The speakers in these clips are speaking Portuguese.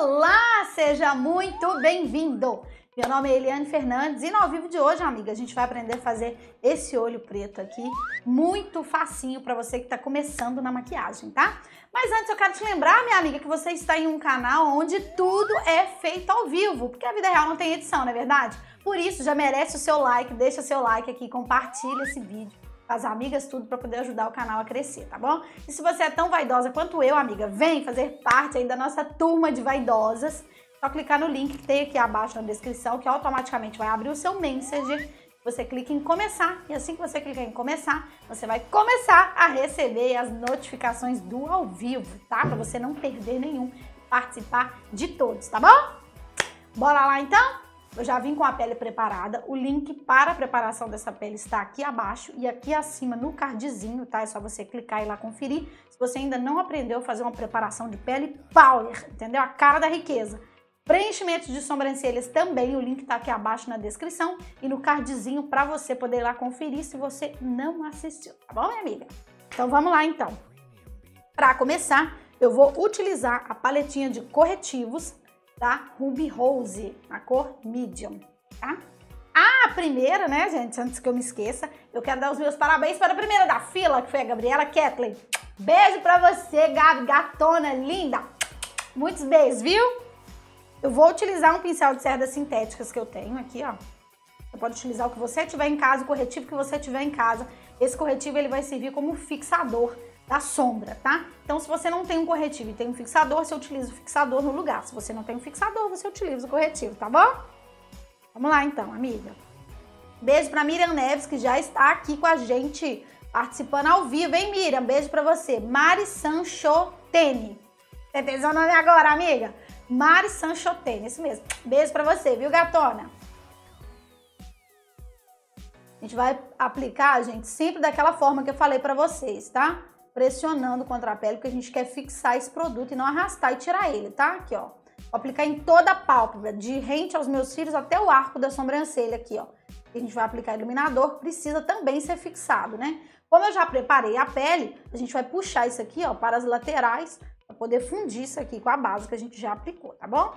Olá, seja muito bem-vindo! Meu nome é Eliane Fernandes e no ao vivo de hoje, amiga, a gente vai aprender a fazer esse olho preto aqui, muito facinho para você que está começando na maquiagem, tá? Mas antes eu quero te lembrar, minha amiga, que você está em um canal onde tudo é feito ao vivo, porque a vida real não tem edição, não é verdade? Por isso, já merece o seu like, deixa seu like aqui, compartilha esse vídeo com as amigas, tudo para poder ajudar o canal a crescer, tá bom? E se você é tão vaidosa quanto eu, amiga, vem fazer parte aí da nossa turma de vaidosas. Só clicar no link que tem aqui abaixo na descrição, que automaticamente vai abrir o seu Messenger. Você clica em começar e assim que você clicar em começar, você vai começar a receber as notificações do ao vivo, tá? Para você não perder nenhum, participar de todos, tá bom? Bora lá então? Eu já vim com a pele preparada, o link para a preparação dessa pele está aqui abaixo e aqui acima no cardzinho, tá? É só você clicar e ir lá conferir. Se você ainda não aprendeu a fazer uma preparação de pele power, entendeu? A cara da riqueza. Preenchimento de sobrancelhas também, o link tá aqui abaixo na descrição e no cardzinho para você poder ir lá conferir se você não assistiu, tá bom, minha amiga? Então vamos lá então. Para começar, eu vou utilizar a paletinha de corretivos da Ruby Rose, na cor medium, tá? A primeira, né, gente, antes que eu me esqueça, eu quero dar os meus parabéns para a primeira da fila, que foi a Gabriela Kathleen. Beijo pra você, Gabi, gatona linda. Muitos beijos, viu? Eu vou utilizar um pincel de cerdas sintéticas que eu tenho aqui, ó. Você pode utilizar o que você tiver em casa, o corretivo que você tiver em casa. Esse corretivo, ele vai servir como fixador da sombra, tá? Então, se você não tem um corretivo e tem um fixador, você utiliza o fixador no lugar. Se você não tem um fixador, você utiliza o corretivo, tá bom? Vamos lá, então, amiga. Beijo pra Miriam Neves, que já está aqui com a gente, participando ao vivo, hein, Miriam? Beijo pra você. Mari Sanchotene. Você entendeu o nome agora, amiga? Mari Sanchotene, isso mesmo. Beijo pra você, viu, gatona? A gente vai aplicar, gente, sempre daquela forma que eu falei pra vocês, tá? Pressionando contra a pele, porque a gente quer fixar esse produto e não arrastar e tirar ele, tá? Aqui, ó. Vou aplicar em toda a pálpebra, de rente aos meus cílios até o arco da sobrancelha aqui, ó. A gente vai aplicar iluminador, precisa também ser fixado, né? Como eu já preparei a pele, a gente vai puxar isso aqui, ó, para as laterais, para poder fundir isso aqui com a base que a gente já aplicou, tá bom?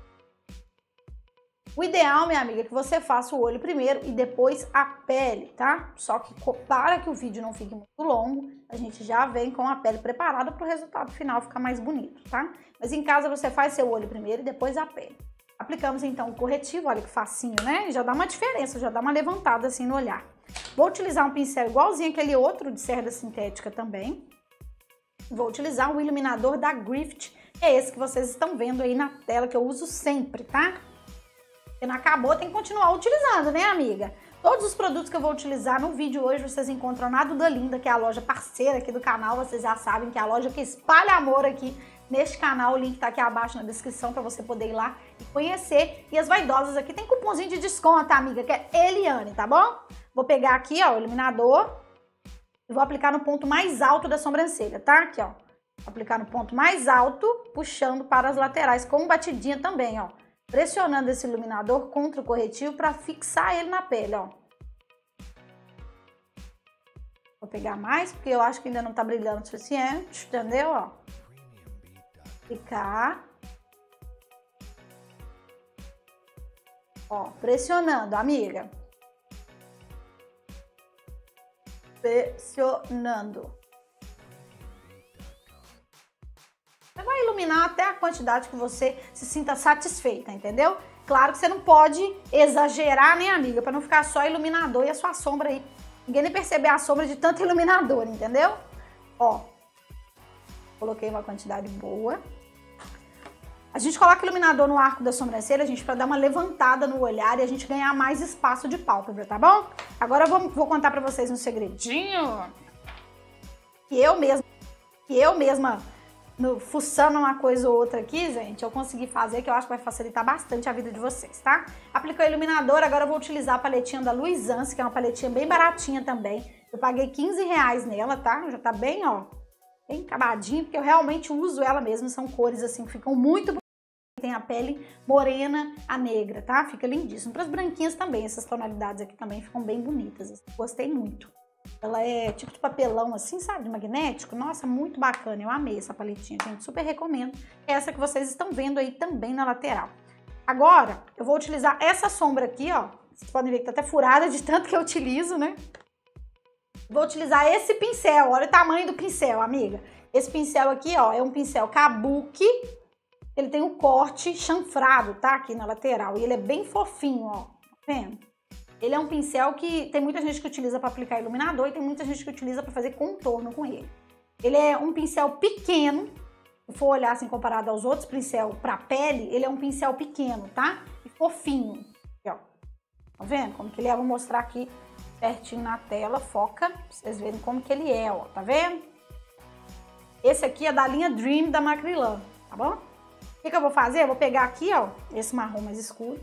O ideal, minha amiga, é que você faça o olho primeiro e depois a pele, tá? Só que para que o vídeo não fique muito longo, a gente já vem com a pele preparada para o resultado final ficar mais bonito, tá? Mas em casa você faz seu olho primeiro e depois a pele. Aplicamos então o corretivo, olha que facinho, né? Já dá uma diferença, já dá uma levantada assim no olhar. Vou utilizar um pincel igualzinho aquele outro de cerda sintética também. Vou utilizar o iluminador da Grift, que é esse que vocês estão vendo aí na tela, que eu uso sempre, tá? Se não acabou, tem que continuar utilizando, né, amiga? Todos os produtos que eu vou utilizar no vídeo hoje, vocês encontram na Duda Linda, que é a loja parceira aqui do canal. Vocês já sabem que é a loja que espalha amor aqui neste canal. O link tá aqui abaixo na descrição para você poder ir lá e conhecer. E as vaidosas aqui tem cupomzinho de desconto, amiga, que é Eliane, tá bom? Vou pegar aqui, ó, o iluminador. E vou aplicar no ponto mais alto da sobrancelha, tá? Aqui, ó. Vou aplicar no ponto mais alto, puxando para as laterais, com batidinha também, ó. Pressionando esse iluminador contra o corretivo para fixar ele na pele, ó. Vou pegar mais, porque eu acho que ainda não tá brilhando o suficiente, entendeu, ó? Aplicar. Ó, pressionando, amiga. Pressionando. Você vai iluminar até a quantidade que você se sinta satisfeita, entendeu? Claro que você não pode exagerar, né, amiga? Pra não ficar só iluminador e a sua sombra aí. Ninguém nem perceber a sombra de tanto iluminador, entendeu? Ó. Coloquei uma quantidade boa. A gente coloca iluminador no arco da sobrancelha, gente, pra dar uma levantada no olhar e a gente ganhar mais espaço de pálpebra, tá bom? Agora eu vou contar pra vocês um segredinho que eu mesma fuçando uma coisa ou outra aqui, gente, eu consegui fazer, que eu acho que vai facilitar bastante a vida de vocês, tá? Aplicou o iluminador, agora eu vou utilizar a paletinha da Luisance, que é uma paletinha bem baratinha também. Eu paguei R$15 nela, tá? Já tá bem, ó, bem acabadinha, porque eu realmente uso ela mesmo, são cores assim que ficam muito bonitas. Tem a pele morena a negra, tá? Fica lindíssimo. Para as branquinhas também, essas tonalidades aqui também ficam bem bonitas. Gostei muito. Ela é tipo de papelão assim, sabe? De magnético. Nossa, muito bacana. Eu amei essa paletinha, gente. Super recomendo. É essa que vocês estão vendo aí também na lateral. Agora, eu vou utilizar essa sombra aqui, ó. Vocês podem ver que tá até furada de tanto que eu utilizo, né? Vou utilizar esse pincel. Olha o tamanho do pincel, amiga. Esse pincel aqui, ó, é um pincel kabuki. Ele tem um corte chanfrado, tá? Aqui na lateral. E ele é bem fofinho, ó. Tá vendo? Ele é um pincel que tem muita gente que utiliza para aplicar iluminador e tem muita gente que utiliza para fazer contorno com ele. Ele é um pincel pequeno. Se for olhar assim comparado aos outros pincel para pele, ele é um pincel pequeno, tá? E fofinho. Aqui, ó. Tá vendo como que ele é? Vou mostrar aqui pertinho na tela. Foca, pra vocês verem como que ele é, ó. Tá vendo? Esse aqui é da linha Dream da Macrylan, tá bom? O que eu vou fazer? Eu vou pegar aqui, ó, esse marrom mais escuro.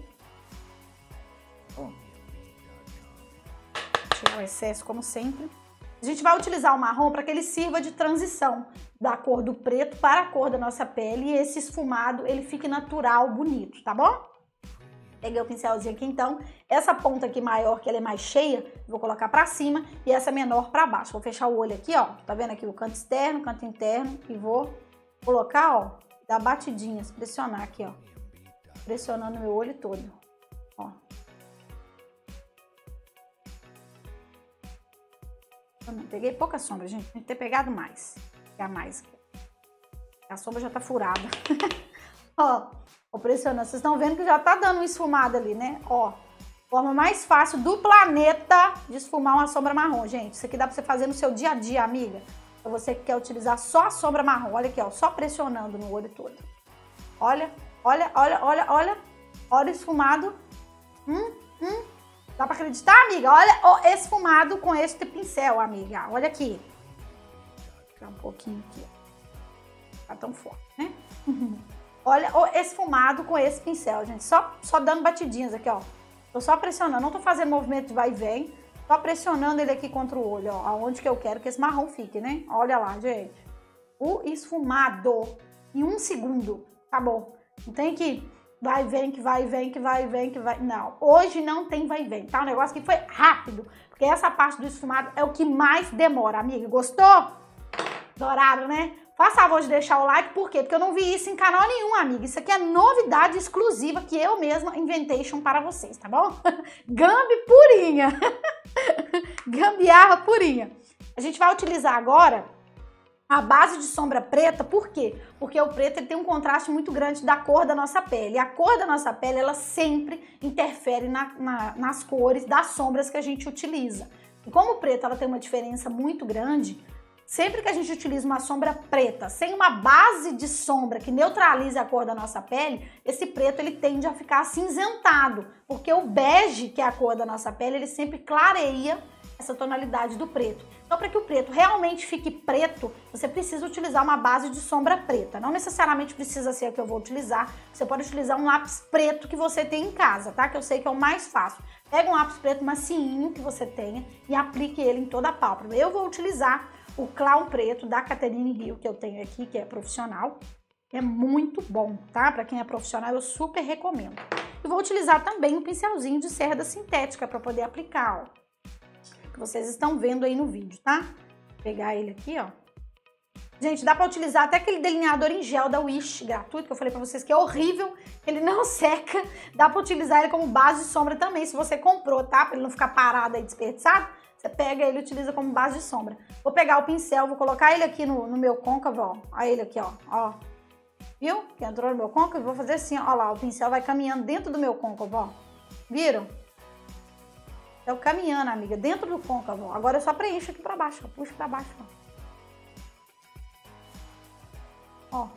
Tirar o excesso, como sempre. A gente vai utilizar o marrom para que ele sirva de transição da cor do preto para a cor da nossa pele. E esse esfumado, ele fique natural, bonito, tá bom? Peguei o pincelzinho aqui, então. Essa ponta aqui maior, que ela é mais cheia, vou colocar para cima. E essa menor para baixo. Vou fechar o olho aqui, ó. Tá vendo aqui o canto externo, canto interno. E vou colocar, ó, dar batidinhas, pressionar aqui, ó. Pressionando meu olho todo, ó. Peguei pouca sombra, gente. Tem que ter pegado mais. Pegar mais. A sombra já tá furada. Ó, vou pressionando. Vocês estão vendo que já tá dando uma esfumada ali, né? Ó, forma mais fácil do planeta de esfumar uma sombra marrom, gente. Isso aqui dá pra você fazer no seu dia a dia, amiga. Pra você que quer utilizar só a sombra marrom. Olha aqui, ó. Só pressionando no olho todo. Olha, olha, olha, olha, olha. Olha o esfumado. Dá pra acreditar, amiga? Olha esse esfumado com este pincel, amiga. Olha aqui. Vou tirar um pouquinho aqui, ó. Tá tão forte, né? Olha esse esfumado com esse pincel, gente. Só dando batidinhas aqui, ó. Tô só pressionando. Não tô fazendo movimento de vai e vem. Só pressionando ele aqui contra o olho, ó. Aonde que eu quero que esse marrom fique, né? Olha lá, gente. O esfumado. Em 1 segundo. Tá bom. Não tem que... vai e vem, que vai e vem, que vai e vem, que vai... Não, hoje não tem vai e vem, tá? O negócio que foi rápido, porque essa parte do esfumado é o que mais demora, amiga. Gostou? Adoraram, né? Faça favor de deixar o like, por quê? Porque eu não vi isso em canal nenhum, amiga. Isso aqui é novidade exclusiva que eu mesma inventei para vocês, tá bom? Gambi purinha. Gambiarra purinha. A gente vai utilizar agora a base de sombra preta, por quê? Porque o preto ele tem um contraste muito grande da cor da nossa pele. E a cor da nossa pele, ela sempre interfere nas cores das sombras que a gente utiliza. E como o preto ela tem uma diferença muito grande, sempre que a gente utiliza uma sombra preta sem uma base de sombra que neutralize a cor da nossa pele, esse preto ele tende a ficar acinzentado. Porque o bege, que é a cor da nossa pele, ele sempre clareia essa tonalidade do preto. Então, para que o preto realmente fique preto, você precisa utilizar uma base de sombra preta. Não necessariamente precisa ser a que eu vou utilizar. Você pode utilizar um lápis preto que você tem em casa, tá? Que eu sei que é o mais fácil. Pega um lápis preto macinho que você tenha e aplique ele em toda a pálpebra. Eu vou utilizar o Clown Preto da Catherine Hill, que eu tenho aqui, que é profissional. É muito bom, tá? Para quem é profissional, eu super recomendo. E vou utilizar também um pincelzinho de cerda sintética para poder aplicar, ó. Que vocês estão vendo aí no vídeo, tá? Vou pegar ele aqui, ó. Gente, dá pra utilizar até aquele delineador em gel da Wish, gratuito, que eu falei pra vocês que é horrível, ele não seca. Dá pra utilizar ele como base de sombra também, se você comprou, tá? Pra ele não ficar parado aí, desperdiçado. Você pega ele e utiliza como base de sombra. Vou pegar o pincel, vou colocar ele aqui no meu côncavo, ó. Olha ele aqui, ó. Viu? Que entrou no meu côncavo. Vou fazer assim, ó lá, o pincel vai caminhando dentro do meu côncavo, ó. Viram? É o caminhando, amiga, dentro do côncavo. Agora eu só preencho aqui pra baixo, ó. Puxo pra baixo, ó.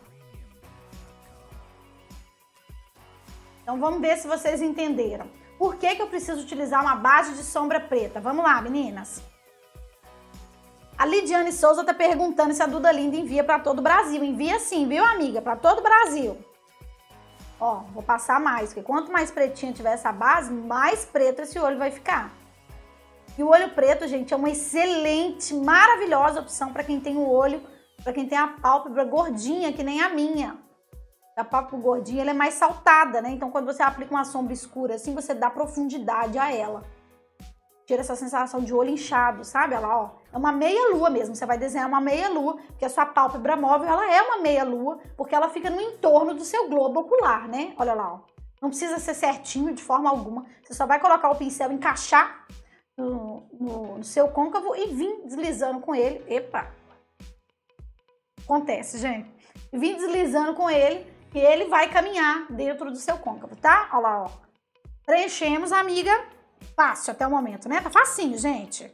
Então vamos ver se vocês entenderam. Por que que eu preciso utilizar uma base de sombra preta? Vamos lá, meninas. A Lidiane Souza tá perguntando se a Duda Linda envia pra todo o Brasil. Envia sim, viu, amiga? Pra todo o Brasil. Ó, vou passar mais, porque quanto mais pretinha tiver essa base, mais preto esse olho vai ficar. E o olho preto, gente, é uma excelente, maravilhosa opção para quem tem o olho, para quem tem a pálpebra gordinha, que nem a minha. A pálpebra gordinha, ela é mais saltada, né? Então, quando você aplica uma sombra escura assim, você dá profundidade a ela. tira essa sensação de olho inchado, sabe? Olha lá, ó. É uma meia-lua mesmo. Você vai desenhar uma meia-lua, porque a sua pálpebra móvel, ela é uma meia-lua, porque ela fica no entorno do seu globo ocular, né? Olha lá, ó. Não precisa ser certinho de forma alguma. Você só vai colocar o pincel, encaixar no seu côncavo e vir deslizando com ele. Epa! Acontece, gente. E vir deslizando com ele e ele vai caminhar dentro do seu côncavo, tá? Olha lá, ó. Preenchemos, amiga. Fácil até o momento, né? Tá facinho, gente.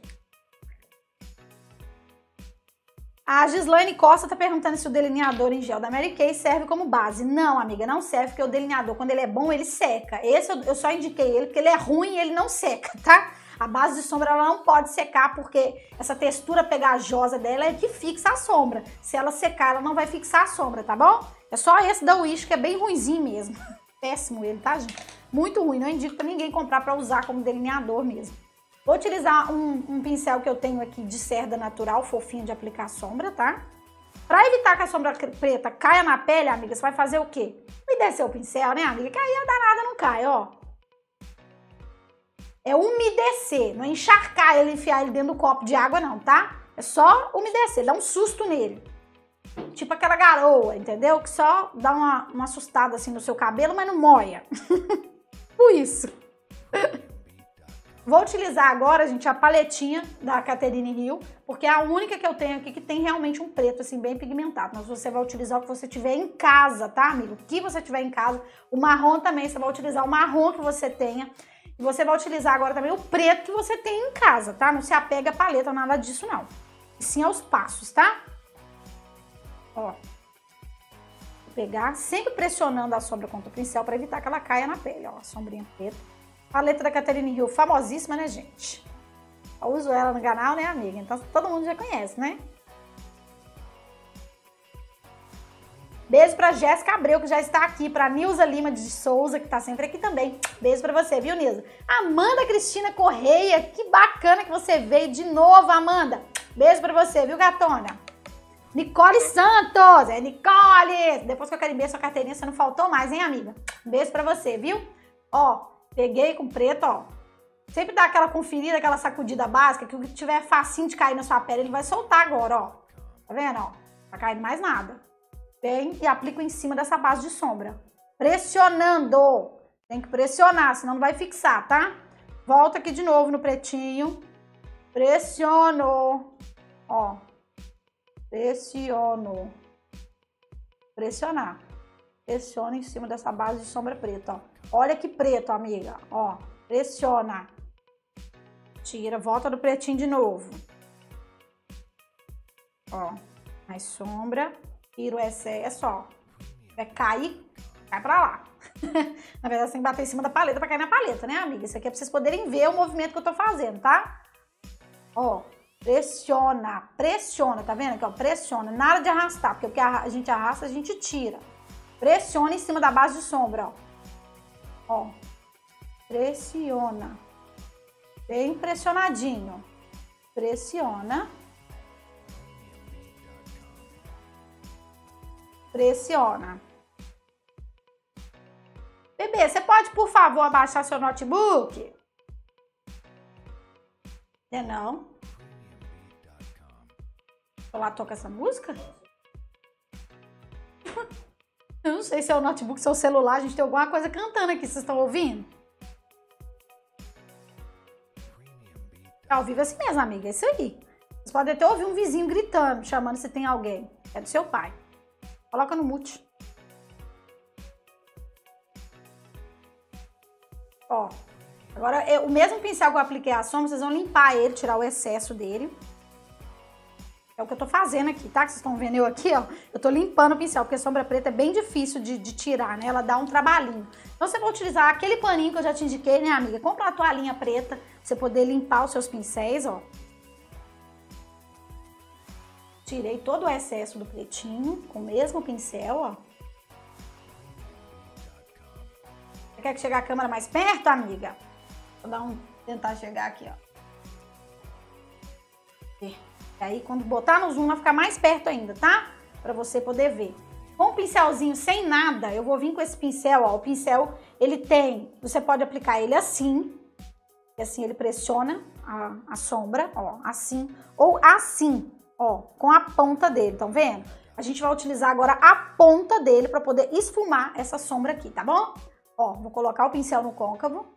A Gislaine Costa tá perguntando se o delineador em gel da Mary Kay serve como base. Não, amiga, não serve, porque o delineador, quando ele é bom, ele seca. Esse eu só indiquei ele, porque ele é ruim e ele não seca, tá? A base de sombra, ela não pode secar, porque essa textura pegajosa dela é que fixa a sombra. Se ela secar, ela não vai fixar a sombra, tá bom? É só esse da Wish, que é bem ruinzinho mesmo. Péssimo ele, tá, gente? Muito ruim, não indico pra ninguém comprar pra usar como delineador mesmo. Vou utilizar um pincel que eu tenho aqui de cerda natural, fofinho de aplicar sombra, tá? Pra evitar que a sombra preta caia na pele, amiga, você vai fazer o quê? Umedecer o pincel, né, amiga? Que aí a danada não cai, ó. É umedecer, não é encharcar ele, enfiar ele dentro do copo de água, não, tá? É só umedecer, dá um susto nele. Tipo aquela garoa, entendeu? Que só dá uma assustada assim no seu cabelo, mas não moia. Por isso. Vou utilizar agora, gente, a paletinha da Catherine Hill, porque é a única que eu tenho aqui que tem realmente um preto, assim, bem pigmentado. Mas você vai utilizar o que você tiver em casa, tá, amigo? O que você tiver em casa. O marrom também, você vai utilizar o marrom que você tenha. E você vai utilizar agora também o preto que você tem em casa, tá? Não se apega a paleta, nada disso, não. E sim aos passos, tá? Ó. Vou pegar, sempre pressionando a sombra contra o pincel para evitar que ela caia na pele, ó. A sombrinha preta. Paleta da Catherine Hill, famosíssima, né, gente? Eu uso ela no canal, né, amiga? Então todo mundo já conhece, né? Beijo pra Jéssica Abreu, que já está aqui. Pra Nilza Lima de Souza, que tá sempre aqui também. Beijo pra você, viu, Nilza? Amanda Cristina Correia, que bacana que você veio de novo, Amanda. Beijo pra você, viu, gatona? Nicole Santos, é Nicole! Depois que eu carimbei a sua carteirinha, você não faltou mais, hein, amiga? Beijo pra você, viu? Ó, peguei com preto, ó. Sempre dá aquela conferida, aquela sacudida básica, que o que tiver facinho de cair na sua pele, ele vai soltar agora, ó. Tá vendo, ó? Não tá caindo mais nada. Vem e aplico em cima dessa base de sombra. Pressionando. Tem que pressionar, senão não vai fixar, tá? Volta aqui de novo no pretinho. Pressiono. Ó. Pressiono. Pressionar. Pressiona em cima dessa base de sombra preta, ó. Olha que preto, amiga. Ó. Pressiona. Tira, volta do pretinho de novo. Ó. Mais sombra. Tira o excesso, ó. Vai cair, cai pra lá. Na verdade, você tem que bater em cima da paleta pra cair na paleta, né, amiga? Isso aqui é pra vocês poderem ver o movimento que eu tô fazendo, tá? Ó, pressiona, pressiona, tá vendo aqui, ó? Pressiona, nada de arrastar, porque o que a gente arrasta, a gente tira. Pressiona em cima da base de sombra, ó. Ó, pressiona. Bem pressionadinho. Pressiona. Pressiona. Bebê, você pode, por favor, abaixar seu notebook? É não? Eu lá toca essa música? Eu não sei se é o notebook, se é o celular, a gente tem alguma coisa cantando aqui, vocês estão ouvindo? Ao vivo é assim mesmo, amiga, é isso aí. Vocês podem até ouvir um vizinho gritando, chamando se tem alguém. É do seu pai. Coloca no mute. Ó. Agora, o mesmo pincel que eu apliquei a sombra, vocês vão limpar ele, tirar o excesso dele. É o que eu tô fazendo aqui, tá? Que vocês estão vendo eu aqui, ó. Eu tô limpando o pincel, porque a sombra preta é bem difícil de tirar, né? Ela dá um trabalhinho. Então, você vai utilizar aquele paninho que eu já te indiquei, né, amiga? Compra uma toalhinha preta, pra você poder limpar os seus pincéis, ó. Tirei todo o excesso do pretinho com o mesmo pincel, ó. Você quer que chegue a câmera mais perto, amiga? Vou tentar chegar aqui, ó. E aí, quando botar no zoom, vai ficar mais perto ainda, tá? Pra você poder ver. Com o pincelzinho sem nada, eu vou vir com esse pincel, ó. O pincel, ele tem... Você pode aplicar ele assim. E assim ele pressiona a sombra, ó, assim, ou assim, ó, com a ponta dele, estão vendo? A gente vai utilizar agora a ponta dele para poder esfumar essa sombra aqui, tá bom? Ó, vou colocar o pincel no côncavo.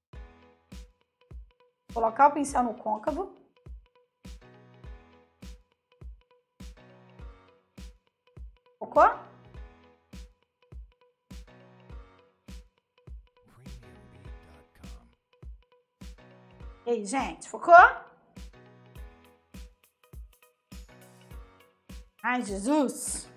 Colocar o pincel no côncavo. Focou? E aí, gente, focou? Ai, Jesus.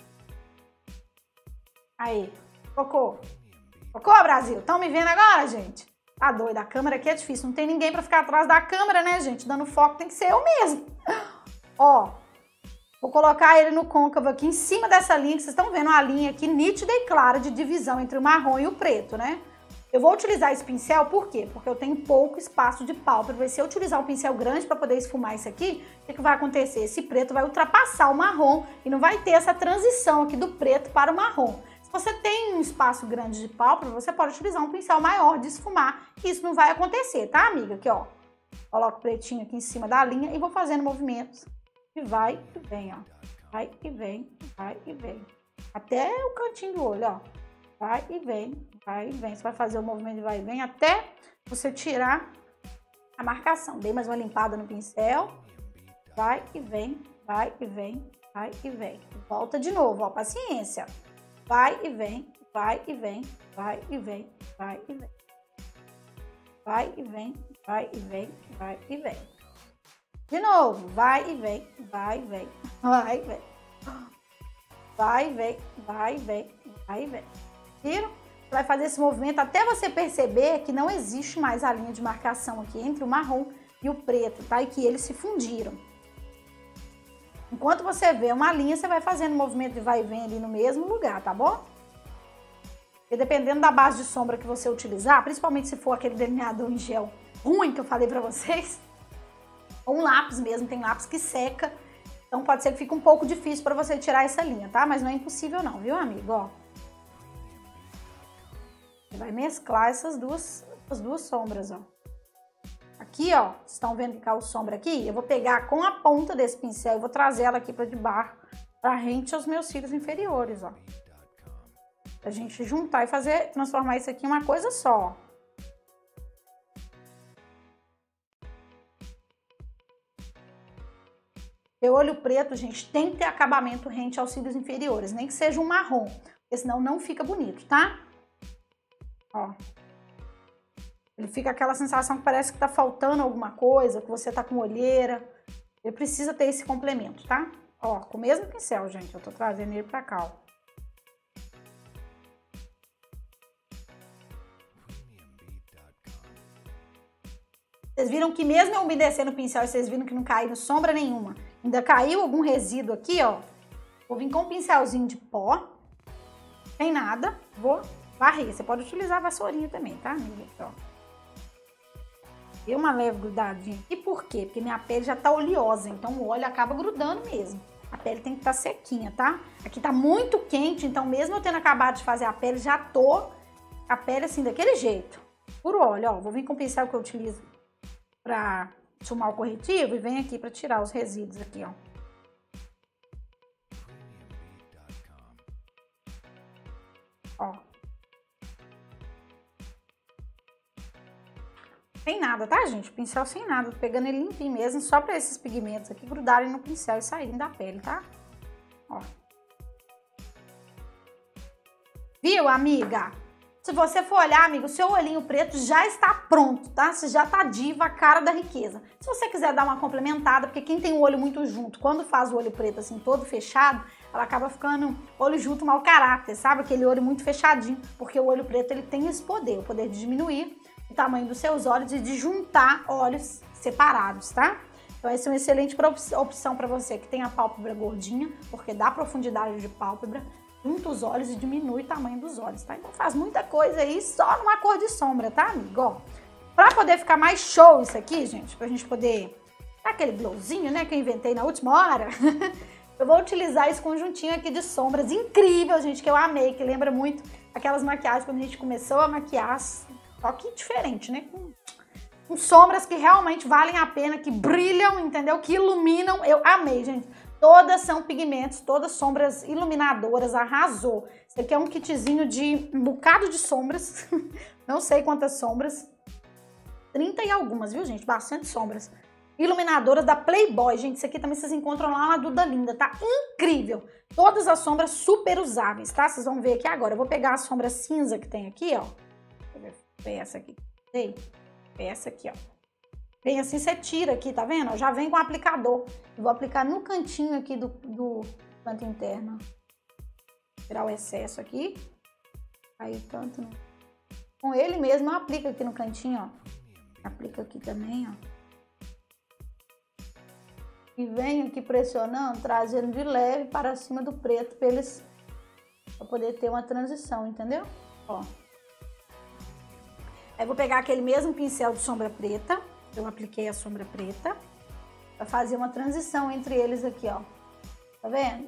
Aí, focou. Focou, Brasil? Estão me vendo agora, gente? Tá doido, a câmera aqui é difícil. Não tem ninguém pra ficar atrás da câmera, né, gente? Dando foco tem que ser eu mesmo. Ó, vou colocar ele no côncavo aqui em cima dessa linha, que vocês estão vendo uma linha aqui nítida e clara de divisão entre o marrom e o preto, né? Eu vou utilizar esse pincel, por quê? Porque eu tenho pouco espaço de pálpebra. Se eu utilizar um pincel grande para poder esfumar isso aqui, o que vai acontecer? Esse preto vai ultrapassar o marrom e não vai ter essa transição aqui do preto para o marrom. Se você tem um espaço grande de pálpebra, você pode utilizar um pincel maior de esfumar, que isso não vai acontecer, tá, amiga? Aqui, ó. Coloco o pretinho aqui em cima da linha e vou fazendo movimentos. E vai e vem, ó. Vai e vem, vai e vem. Até o cantinho do olho, ó. Vai e vem, vai e vem. Você vai fazer o movimento de vai e vem até você tirar a marcação. Dei mais uma limpada no pincel. Vai e vem, vai e vem, vai e vem. Volta de novo, ó. Paciência. Vai e vem, vai e vem, vai e vem, vai e vem. Vai e vem, vai e vem, vai e vem. De novo, vai e vem, vai e vem, vai e vem. Vai e vem, vai e vem, vai e vem. Viram? Você vai fazer esse movimento até você perceber que não existe mais a linha de marcação aqui entre o marrom e o preto, tá? E que eles se fundiram. Enquanto você vê uma linha, você vai fazendo o movimento de vai e vem ali no mesmo lugar, tá bom? E dependendo da base de sombra que você utilizar, principalmente se for aquele delineador em gel ruim que eu falei pra vocês, ou um lápis mesmo, tem lápis que seca, então pode ser que fique um pouco difícil pra você tirar essa linha, tá? Mas não é impossível não, viu, amigo? Ó. Você vai mesclar as duas sombras, ó. Aqui, ó, vocês estão vendo que caiu sombra aqui? Eu vou pegar com a ponta desse pincel e vou trazer ela aqui pra debaixo, pra rente aos meus cílios inferiores, ó. Pra gente juntar e transformar isso aqui em uma coisa só, ó. O olho preto, gente, tem que ter acabamento rente aos cílios inferiores, nem que seja um marrom, porque senão não fica bonito, tá? Ó. Ele fica aquela sensação que parece que tá faltando alguma coisa, que você tá com olheira. Ele precisa ter esse complemento, tá? Ó, com o mesmo pincel, gente, eu tô trazendo ele pra cá, ó. Vocês viram que mesmo eu umedecendo o pincel, vocês viram que não caiu sombra nenhuma. Ainda caiu algum resíduo aqui, ó. Vou vir com um pincelzinho de pó. Sem nada. Vou varrer. Você pode utilizar a vassourinha também, tá, amiga? Ó. Deu uma leve grudadinha aqui. Por quê? Porque minha pele já tá oleosa, então o óleo acaba grudando mesmo. A pele tem que estar sequinha, tá? Aqui tá muito quente, então mesmo eu tendo acabado de fazer a pele, já tô a pele assim, daquele jeito. Por óleo, ó. Vou vir com o pincel que eu utilizo pra esfumar o corretivo e vem aqui pra tirar os resíduos aqui, ó. Ó. Sem nada, tá, gente? O pincel sem nada. Tô pegando ele limpinho mesmo, só pra esses pigmentos aqui grudarem no pincel e saírem da pele, tá? Ó. Viu, amiga? Se você for olhar, amigo, o seu olhinho preto já está pronto, tá? Você já tá diva, a cara da riqueza. Se você quiser dar uma complementada, porque quem tem o olho muito junto, quando faz o olho preto assim, todo fechado, ela acaba ficando olho junto, mau caráter, sabe? Aquele olho muito fechadinho, porque o olho preto, ele tem esse poder, o poder de diminuir o tamanho dos seus olhos e de juntar olhos separados, tá? Então essa é uma excelente opção para você que tem a pálpebra gordinha, porque dá profundidade de pálpebra, junta os olhos e diminui o tamanho dos olhos, tá? Então faz muita coisa aí só numa cor de sombra, tá, amigo? Ó, pra poder ficar mais show isso aqui, gente, pra gente poder dar aquele glowzinho, né, que eu inventei na última hora, eu vou utilizar esse conjuntinho aqui de sombras incrível, gente, que eu amei, que lembra muito aquelas maquiagens quando a gente começou a maquiar, só que diferente, né, com com sombras que realmente valem a pena, que brilham, entendeu? Que iluminam. Eu amei, gente. Todas são pigmentos, todas sombras iluminadoras, arrasou. Esse aqui é um kitzinho de um bocado de sombras, não sei quantas sombras, 30 e algumas, viu, gente? Bastante sombras. Iluminadoras da Playboy, gente, isso aqui também vocês encontram lá na Duda Linda, tá? Incrível! Todas as sombras super usáveis, tá? Vocês vão ver aqui agora. Eu vou pegar a sombra cinza que tem aqui, ó. Foi essa aqui. Foi essa aqui, ó. Vem assim, você tira aqui, tá vendo? Já vem com o aplicador. Eu vou aplicar no cantinho aqui do canto interno. Tirar o excesso aqui. Aí, tanto... Com ele mesmo, eu aplico aqui no cantinho, ó. Aplica aqui também, ó. E venho aqui pressionando, trazendo de leve para cima do preto, pra poder ter uma transição, entendeu? Ó. Aí vou pegar aquele mesmo pincel de sombra preta, eu apliquei a sombra preta, para fazer uma transição entre eles aqui, ó. Tá vendo?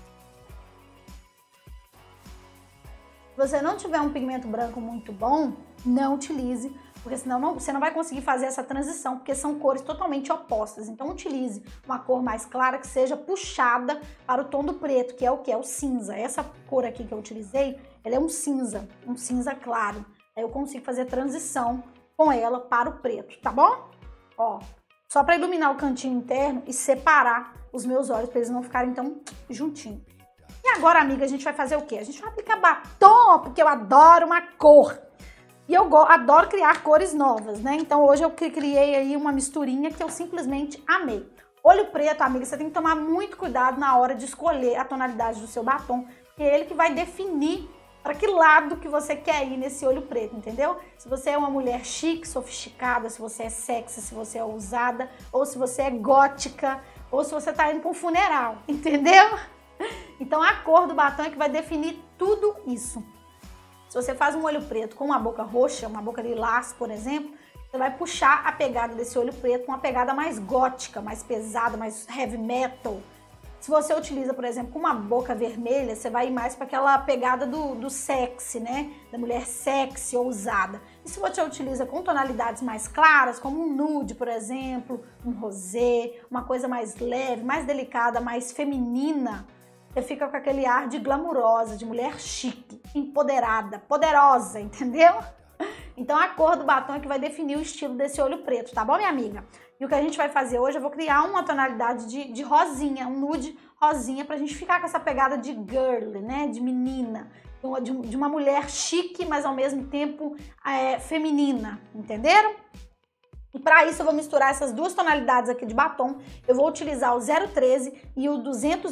Se você não tiver um pigmento branco muito bom, não utilize, porque senão você não vai conseguir fazer essa transição, porque são cores totalmente opostas. Então utilize uma cor mais clara que seja puxada para o tom do preto, que é o que? É o cinza. Essa cor aqui que eu utilizei, ela é um cinza claro. Aí eu consigo fazer a transição com ela para o preto, tá bom? Ó, só para iluminar o cantinho interno e separar os meus olhos, para eles não ficarem tão juntinhos. E agora, amiga, a gente vai fazer o quê? A gente vai aplicar batom, porque eu adoro uma cor. E eu adoro criar cores novas, né? Então hoje eu criei aí uma misturinha que eu simplesmente amei. Olho preto, amiga, você tem que tomar muito cuidado na hora de escolher a tonalidade do seu batom, porque é ele que vai definir para que lado que você quer ir nesse olho preto, entendeu? Se você é uma mulher chique, sofisticada, se você é sexy, se você é ousada, ou se você é gótica, ou se você tá indo para um funeral, entendeu? Então a cor do batom é que vai definir tudo isso. Se você faz um olho preto com uma boca roxa, uma boca lilás, por exemplo, você vai puxar a pegada desse olho preto com uma pegada mais gótica, mais pesada, mais heavy metal. Se você utiliza, por exemplo, com uma boca vermelha, você vai ir mais para aquela pegada do sexy, né? Da mulher sexy, ousada. E se você utiliza com tonalidades mais claras, como um nude, por exemplo, um rosé, uma coisa mais leve, mais delicada, mais feminina, você fica com aquele ar de glamurosa, de mulher chique, empoderada, poderosa, entendeu? Então a cor do batom é que vai definir o estilo desse olho preto, tá bom, minha amiga? E o que a gente vai fazer hoje, eu vou criar uma tonalidade de rosinha, um nude rosinha, pra gente ficar com essa pegada de girl, né, de menina, de uma mulher chique, mas ao mesmo tempo feminina, entenderam? E para isso eu vou misturar essas duas tonalidades aqui de batom. Eu vou utilizar o 013 e o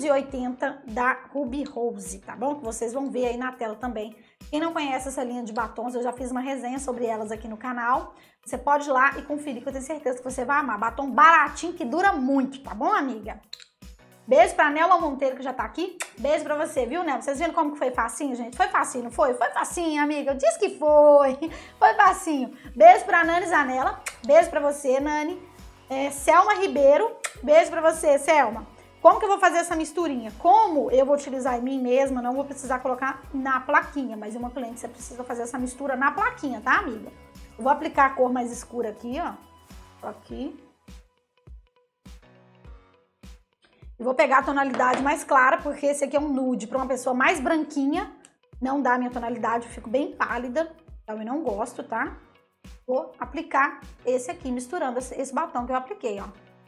280 da Ruby Rose, tá bom? Que vocês vão ver aí na tela também. Quem não conhece essa linha de batons, eu já fiz uma resenha sobre elas aqui no canal. Você pode ir lá e conferir, que eu tenho certeza que você vai amar. Batom baratinho que dura muito, tá bom, amiga? Beijo pra Nelma Monteiro, que já tá aqui. Beijo pra você, viu, Nelma? Vocês viram como que foi facinho, gente? Foi facinho, não foi? Foi facinho, amiga. Eu disse que foi. Foi facinho. Beijo pra Nani Zanella. Beijo pra você, Nani. Selma Ribeiro. Beijo pra você, Selma. Como que eu vou fazer essa misturinha? Como eu vou utilizar em mim mesma, não vou precisar colocar na plaquinha, mas uma cliente, você precisa fazer essa mistura na plaquinha, tá, amiga? Eu vou aplicar a cor mais escura aqui, ó. Aqui. E vou pegar a tonalidade mais clara, porque esse aqui é um nude para uma pessoa mais branquinha. Não dá a minha tonalidade, eu fico bem pálida. Então eu não gosto, tá? Vou aplicar esse aqui, misturando esse batom que eu apliquei, ó.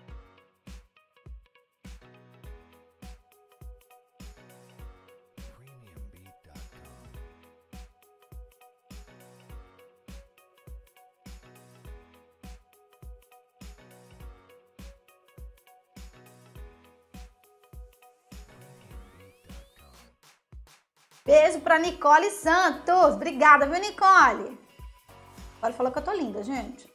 Beijo pra Nicole Santos. Obrigada, viu, Nicole? Nicole falou que eu tô linda, gente.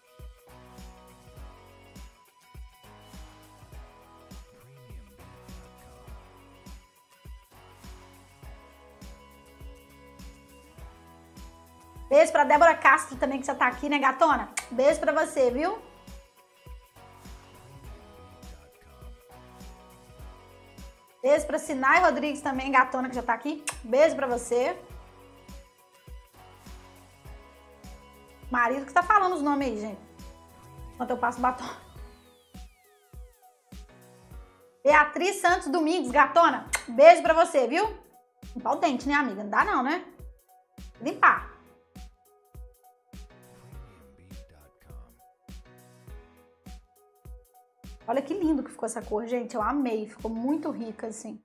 Beijo pra Débora Castro também, que já tá aqui, né, gatona? Beijo pra você, viu? Beijo pra Sinai Rodrigues também, gatona, que já tá aqui. Beijo pra você. Marido que tá falando os nomes aí, gente. enquanto eu passo batom. Beatriz Santos Domingos, gatona, beijo pra você, viu? Limpar o dente, né, amiga? Não dá não, né? Limpar. Olha que lindo que ficou essa cor, gente. Eu amei. Ficou muito rica, assim.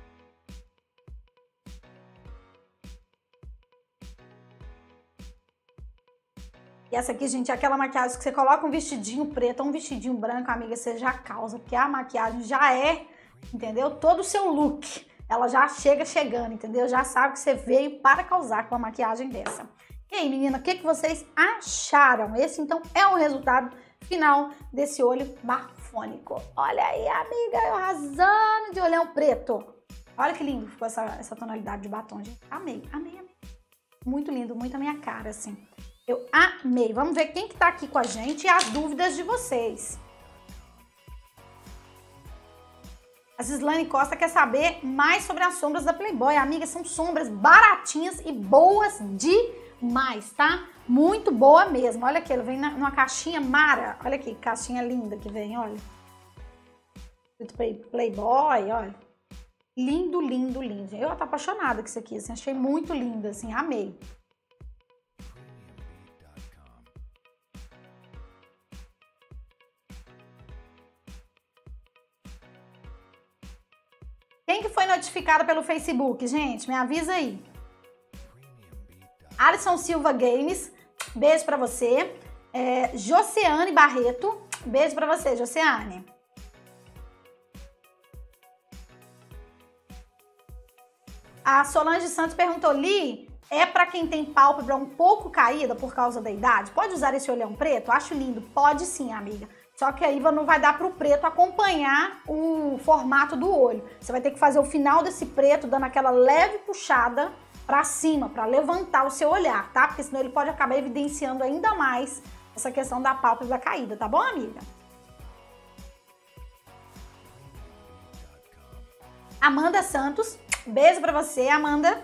E essa aqui, gente, é aquela maquiagem que você coloca um vestidinho preto ou um vestidinho branco, amiga, você já causa. Porque a maquiagem já é, entendeu? Todo o seu look. Ela já chega chegando, entendeu? Já sabe que você veio para causar com uma maquiagem dessa. E aí, menina, o que vocês acharam? Esse, então, é o resultado final desse olho bafônico. Olha aí, amiga, eu arrasando de olhão preto. Olha que lindo ficou essa tonalidade de batom, gente. Amei, amei, amei. Muito lindo, muito a minha cara, assim. Eu amei. Vamos ver quem que tá aqui com a gente e as dúvidas de vocês. A Gislane Costa quer saber mais sobre as sombras da Playboy. Amiga, são sombras baratinhas e boas demais, tá? Muito boa mesmo. Olha aqui, ele vem numa caixinha Mara. Olha aqui, caixinha linda que vem, olha. Playboy, olha. Lindo, lindo, lindo. Eu tô apaixonada com isso aqui, assim, achei muito lindo, assim, amei. Quem que foi notificado pelo Facebook, gente? Me avisa aí. Alisson Silva Games, beijo pra você. Josiane Barreto, beijo pra você, Josiane. A Solange Santos perguntou, Li, é pra quem tem pálpebra um pouco caída por causa da idade? Pode usar esse olhão preto? Acho lindo. Pode sim, amiga. Só que aí não vai dar pro preto acompanhar o formato do olho. Você vai ter que fazer o final desse preto dando aquela leve puxada pra cima, pra levantar o seu olhar, tá? Porque senão ele pode acabar evidenciando ainda mais essa questão da pálpebra caída, tá bom, amiga? Amanda Santos, beijo pra você, Amanda.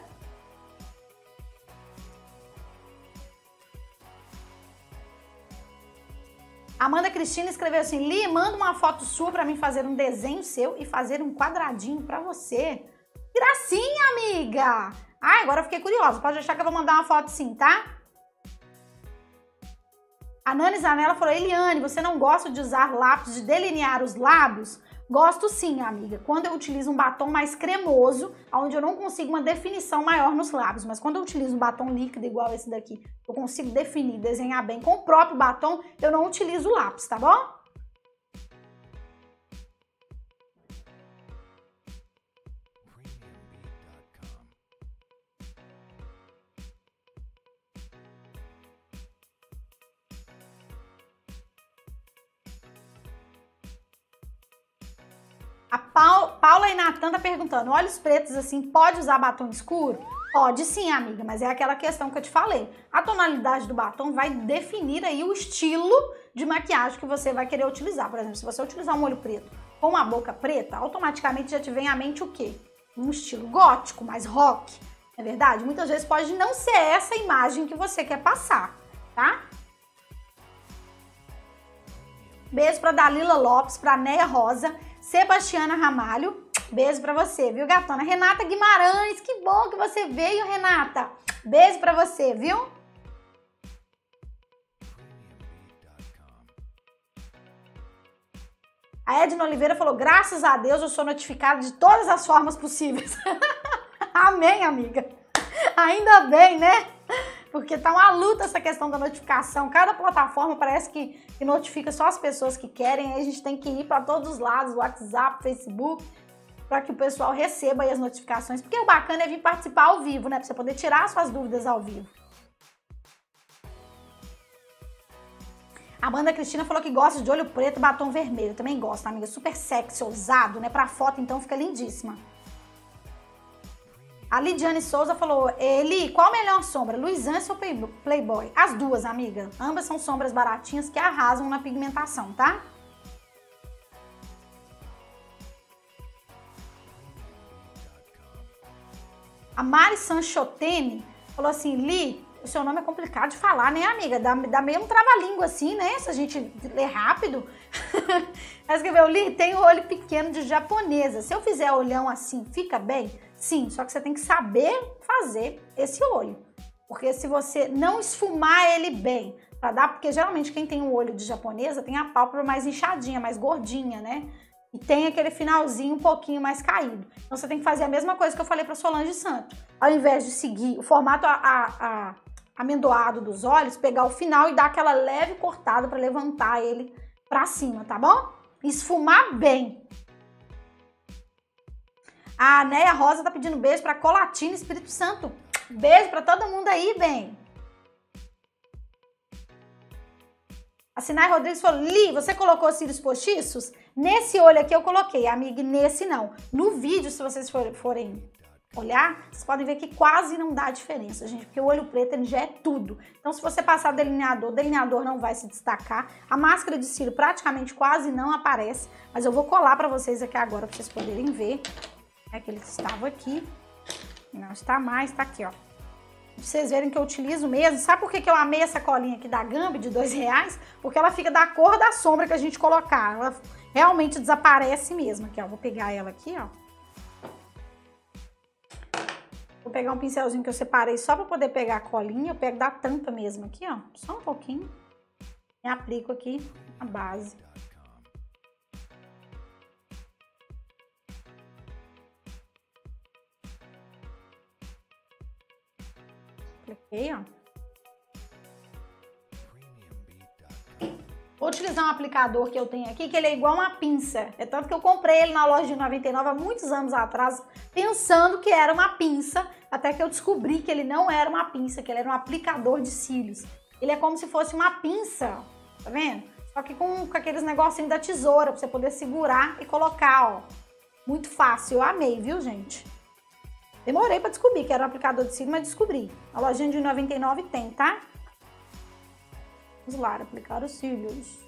Amanda Cristina escreveu assim, Li, manda uma foto sua pra mim fazer um desenho seu e fazer um quadradinho pra você. Gracinha, amiga! Ai, agora eu fiquei curiosa, pode achar que eu vou mandar uma foto sim, tá? A Nani Zanella falou, Eliane, você não gosta de usar lápis de delinear os lábios? Gosto sim, amiga. Quando eu utilizo um batom mais cremoso, onde eu não consigo uma definição maior nos lábios, mas quando eu utilizo um batom líquido igual esse daqui, eu consigo definir, desenhar bem com o próprio batom, eu não utilizo lápis, tá bom? A Paula e Natan tá perguntando, olhos pretos assim, pode usar batom escuro? Pode sim, amiga, mas é aquela questão que eu te falei. A tonalidade do batom vai definir aí o estilo de maquiagem que você vai querer utilizar. Por exemplo, se você utilizar um olho preto com uma boca preta, automaticamente já te vem à mente o quê? Um estilo gótico, mais rock, não é verdade? Muitas vezes pode não ser essa a imagem que você quer passar, tá? Beijo pra Dalila Lopes, pra Neia Rosa, Sebastiana Ramalho, beijo pra você, viu, gatona? Renata Guimarães, que bom que você veio, Renata. Beijo pra você, viu? A Edna Oliveira falou, graças a Deus eu sou notificada de todas as formas possíveis. Amém, amiga. Ainda bem, né? Porque tá uma luta essa questão da notificação. Cada plataforma parece que notifica só as pessoas que querem. Aí a gente tem que ir para todos os lados, WhatsApp, Facebook, para que o pessoal receba aí as notificações. Porque o bacana é vir participar ao vivo, né? Para você poder tirar suas dúvidas ao vivo. A Amanda Cristina falou que gosta de olho preto, batom vermelho. Também gosta, amiga. Super sexy, ousado, né? Pra foto, então, fica lindíssima. A Lidiane Souza falou, Eli, qual a melhor sombra, Luisance ou Playboy? As duas, amiga. Ambas são sombras baratinhas que arrasam na pigmentação, tá? A Mari Sanchotene falou assim, Li, O seu nome é complicado de falar, né, amiga? Dá meio um trava-língua assim, né? Se a gente ler rápido. Ela escreveu, Li, tem o olho pequeno de japonesa. Se eu fizer olhão assim, fica bem? Sim, só que você tem que saber fazer esse olho. Porque se você não esfumar ele bem, pra dar, porque geralmente quem tem o olho de japonesa tem a pálpebra mais inchadinha, mais gordinha, né? E tem aquele finalzinho um pouquinho mais caído. Então você tem que fazer a mesma coisa que eu falei pra Solange Santos. Ao invés de seguir o formato amendoado dos olhos, pegar o final e dar aquela leve cortada pra levantar ele pra cima, tá bom? Esfumar bem. A Neia Rosa tá pedindo beijo pra Colatina Espírito Santo. Beijo pra todo mundo aí, bem. A Sinai Rodrigues falou, Li, você colocou cílios postiços? Nesse olho aqui eu coloquei, amiga, nesse não. No vídeo, se vocês forem olhar, vocês podem ver que quase não dá diferença, gente, porque o olho preto ele já é tudo. Então, se você passar delineador, o delineador não vai se destacar. A máscara de cílio praticamente quase não aparece, mas eu vou colar pra vocês aqui agora, pra vocês poderem ver. É que ele estava aqui, não está mais, tá aqui, ó. Pra vocês verem que eu utilizo mesmo. Sabe por que eu amei essa colinha aqui da Gambi de R$2? Porque ela fica da cor da sombra que a gente colocar. Ela realmente desaparece mesmo. Aqui, ó. Vou pegar ela aqui, ó. Vou pegar um pincelzinho que eu separei só pra poder pegar a colinha. Eu pego da tampa mesmo aqui, ó. Só um pouquinho. E aplico aqui a base. Apliquei, ó. Vou utilizar um aplicador que eu tenho aqui, que ele é igual uma pinça. É tanto que eu comprei ele na loja de 99 há muitos anos atrás, pensando que era uma pinça, até que eu descobri que ele não era uma pinça, que ele era um aplicador de cílios. Ele é como se fosse uma pinça, ó, tá vendo? Só que com aqueles negocinhos da tesoura, pra você poder segurar e colocar, ó. Muito fácil, eu amei, viu, gente? Demorei pra descobrir que era um aplicador de cílio, mas descobri. A lojinha de 99 tem, tá? Vamos lá, aplicar os cílios.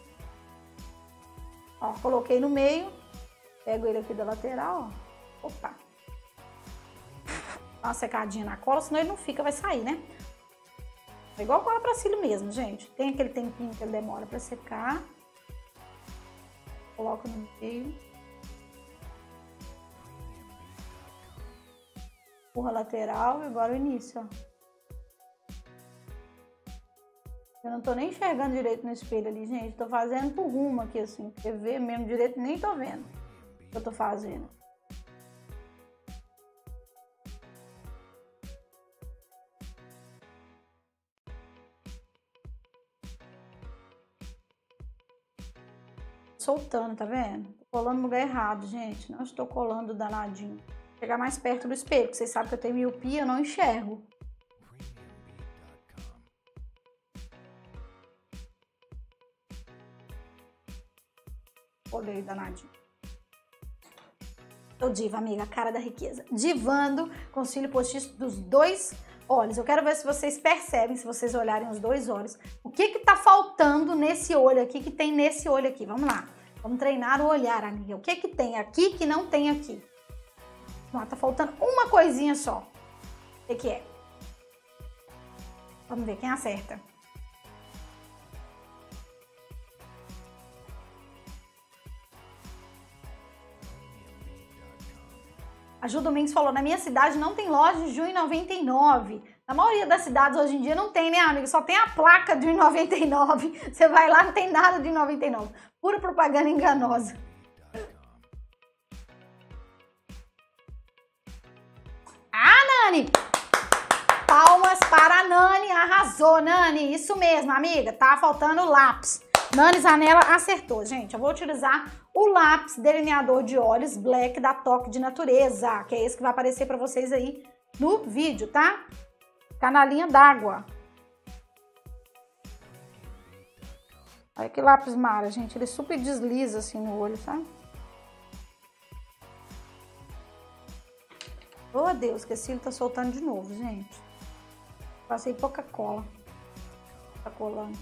Ó, coloquei no meio. Pego ele aqui da lateral, ó. Opa. Dá uma secadinha na cola, senão ele não fica, vai sair, né? É igual cola pra cílio mesmo, gente. Tem aquele tempinho que ele demora pra secar. Coloco no meio. Empurra lateral e agora o início, ó. Eu não tô nem enxergando direito no espelho ali, gente. Tô fazendo por rumo aqui, assim. Porque ver mesmo direito, nem tô vendo o que eu tô fazendo. Soltando, tá vendo? Tô colando no lugar errado, gente. Não estou colando danadinho. Vou chegar mais perto do espelho, porque vocês sabem que eu tenho miopia, eu não enxergo. Olhei danadinho. Ô diva, amiga, a cara da riqueza. Divando com cílio postiço dos dois olhos. Eu quero ver se vocês percebem, se vocês olharem os dois olhos, o que que tá faltando nesse olho aqui, que tem nesse olho aqui. Vamos lá. Vamos treinar o olhar, amiga. O que que tem aqui que não tem aqui? Ó, tá faltando uma coisinha só. O que que é? Vamos ver quem acerta. A Ju Domingues falou, na minha cidade não tem loja de R$1,99. Na maioria das cidades hoje em dia não tem, né, amiga? Só tem a placa de R$1,99. Você vai lá, não tem nada de R$1,99. Pura propaganda enganosa. Ah, Nani! Palmas para a Nani. Arrasou, Nani. Isso mesmo, amiga. Tá faltando lápis. Nani Zanella acertou, gente. Eu vou utilizar o lápis delineador de olhos Black da Toque de Natureza, que é esse que vai aparecer para vocês aí no vídeo, tá? Canalinha d'água. Olha que lápis mara, gente. Ele super desliza assim no olho, sabe? Oh, Deus, que esse cílio tá soltando de novo, gente. Passei pouca cola. Tá colando.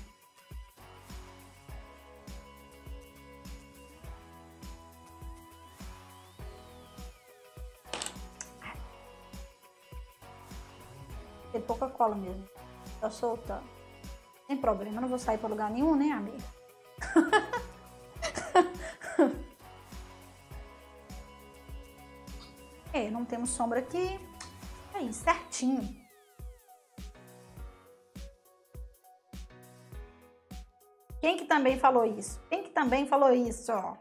Tem pouca cola mesmo. Tá soltando. Sem problema, eu não vou sair pra lugar nenhum, né, amiga? Não temos sombra aqui. Aí, certinho. Quem que também falou isso? Quem que também falou isso, ó?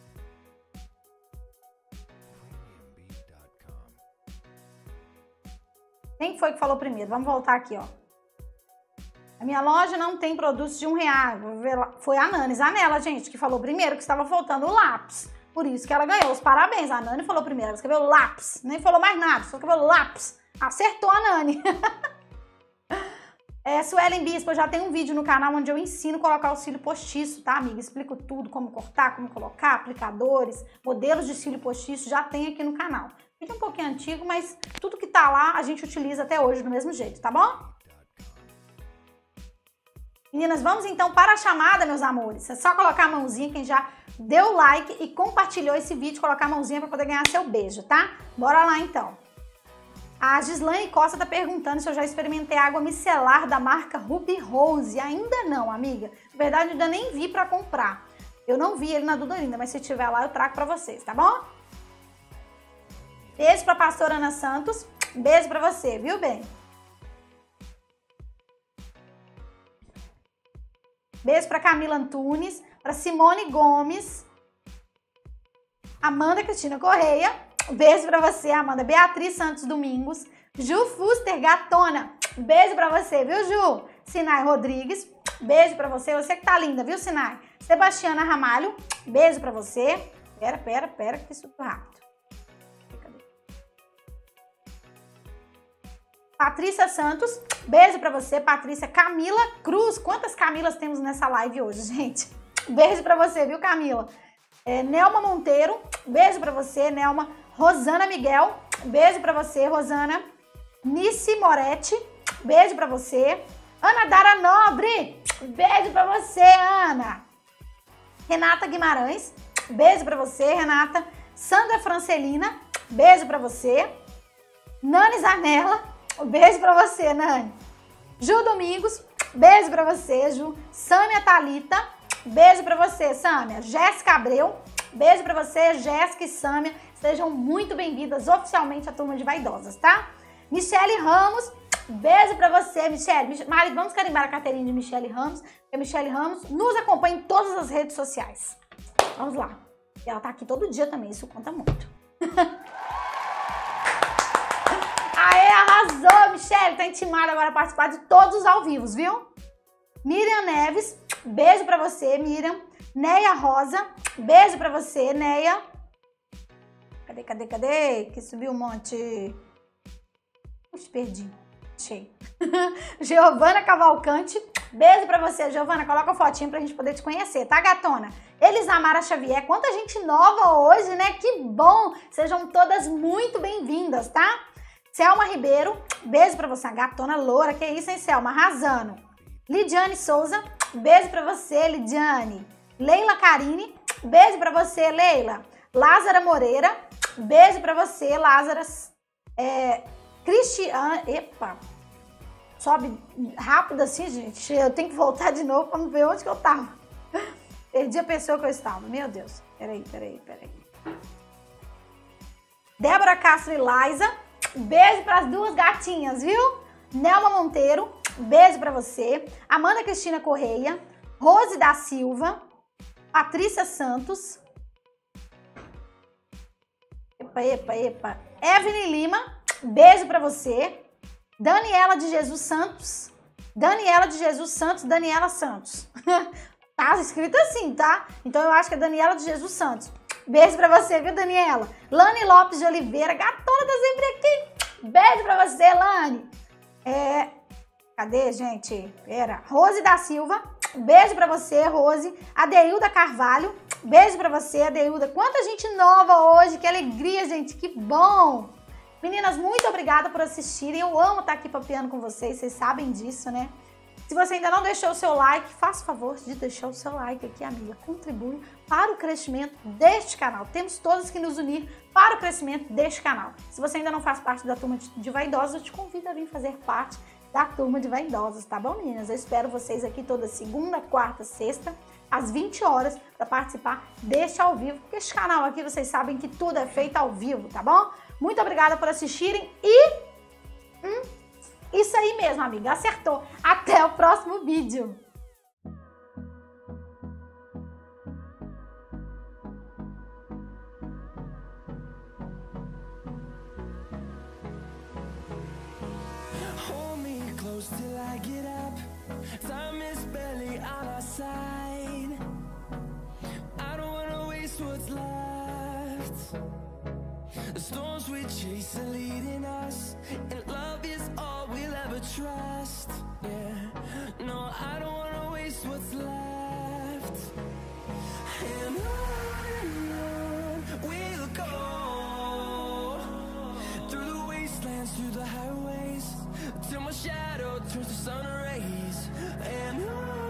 Quem foi que falou primeiro? Vamos voltar aqui, ó. A minha loja não tem produtos de R$1. Vou ver lá. Foi a Nani, a Nela, gente, que falou primeiro que estava faltando o lápis. Por isso que ela ganhou os parabéns. A Nani falou primeiro, ela escreveu lápis. Nem falou mais nada, só escreveu lápis. Acertou a Nani. Suelen Bispo, eu já tenho um vídeo no canal onde eu ensino a colocar o cílio postiço, tá, amiga? Explico tudo, como cortar, como colocar, aplicadores, modelos de cílio postiço, já tem aqui no canal. Vídeo um pouquinho antigo, mas tudo que tá lá a gente utiliza até hoje do mesmo jeito, tá bom? Meninas, vamos então para a chamada, meus amores. É só colocar a mãozinha, quem já deu like e compartilhou esse vídeo, colocar a mãozinha para poder ganhar seu beijo, tá? Bora lá então. A Gislaine Costa tá perguntando se eu já experimentei água micelar da marca Ruby Rose. Ainda não, amiga. Na verdade, eu ainda nem vi para comprar. Eu não vi ele na Duda ainda, mas se tiver lá eu trago para vocês, tá bom? Beijo pra pastora Ana Santos. Beijo pra você, viu, bem? Beijo pra Camila Antunes, pra Simone Gomes, Amanda Cristina Correia. Beijo pra você, Amanda. Beatriz Santos Domingos, Ju Fuster Gatona. Beijo pra você, viu, Ju? Sinai Rodrigues. Beijo pra você. Você que tá linda, viu, Sinai? Sebastiana Ramalho. Beijo pra você. Pera, que isso é rápido. Patrícia Santos, beijo pra você, Patrícia. Camila Cruz, quantas Camilas temos nessa live hoje, gente? Beijo pra você, viu, Camila? Nelma Monteiro, beijo pra você, Nelma. Rosana Miguel, beijo pra você, Rosana. Nice Moretti, beijo pra você. Ana Dara Nobre, beijo pra você, Ana. Renata Guimarães, beijo pra você, Renata. Sandra Francelina, beijo pra você. Nani Zanella, beijo pra você, Nani. Ju Domingos, beijo pra você, Ju. Sâmia Thalita, beijo pra você, Sâmia. Jéssica Abreu, beijo pra você, Jéssica e Sâmia. Sejam muito bem-vindas oficialmente à turma de vaidosas, tá? Michele Ramos, beijo pra você, Michele. Mari, vamos carimbar a carteirinha de Michele Ramos, porque a Michele Ramos nos acompanha em todas as redes sociais. Vamos lá. E ela tá aqui todo dia também, isso conta muito. Aê, arrasou, Michele. Tá intimada agora a participar de todos os ao vivos, viu? Miriam Neves, beijo pra você, Miriam. Neia Rosa, beijo pra você, Neia. Cadê? Que subiu um monte. Puxa, perdi. Achei. Giovana Cavalcante, beijo pra você, Giovana. Coloca a fotinha pra gente poder te conhecer, tá, gatona? Elisamara Xavier, quanta gente nova hoje, né? Que bom! Sejam todas muito bem-vindas, tá? Selma Ribeiro, beijo pra você, a gatona loura. Que isso, hein, Selma? Arrasando. Lidiane Souza, beijo pra você, Lidiane. Leila Carine, beijo pra você, Leila. Lázara Moreira, beijo pra você, Lázara. Cristiane, epa, sobe rápido assim, gente. Eu tenho que voltar de novo pra ver onde que eu tava. Perdi a pessoa que eu estava, meu Deus. Peraí. Débora Castro e Liza, beijo pras duas gatinhas, viu? Nelma Monteiro, beijo pra você. Amanda Cristina Correia, Rose da Silva, Patrícia Santos. Epa. Evelyn Lima, beijo pra você. Daniela de Jesus Santos. Daniela Santos. Tá escrito assim, tá? Então eu acho que é Daniela de Jesus Santos. Beijo pra você, viu, Daniela? Lani Lopes de Oliveira, gatona tá sempre aqui. Beijo pra você, Lani. Cadê, gente? Rose da Silva, beijo pra você, Rose. Adeilda Carvalho, beijo pra você, Adeilda. Quanta gente nova hoje, que alegria, gente, que bom. Meninas, muito obrigada por assistirem. Eu amo estar aqui papeando com vocês, vocês sabem disso, né? Se você ainda não deixou o seu like, faça o favor de deixar o seu like aqui, amiga. Contribui para o crescimento deste canal. Temos todos que nos unir para o crescimento deste canal. Se você ainda não faz parte da turma de vaidosas, eu te convido a vir fazer parte da Turma de Vaidosas, tá bom, meninas? Eu espero vocês aqui toda segunda, quarta, sexta, às 20 horas, para participar deste ao vivo, porque esse canal aqui, vocês sabem que tudo é feito ao vivo, tá bom? Muito obrigada por assistirem e... isso aí mesmo, amiga, acertou. Até o próximo vídeo. Till I get up, time is barely on our side. I don't wanna waste what's left. The storms we chase are leading us, and love is all we'll ever trust. Yeah, no, I don't wanna waste what's left. And on we'll go, through the wastelands, through the highways, till my shadow turns to sun rays. And on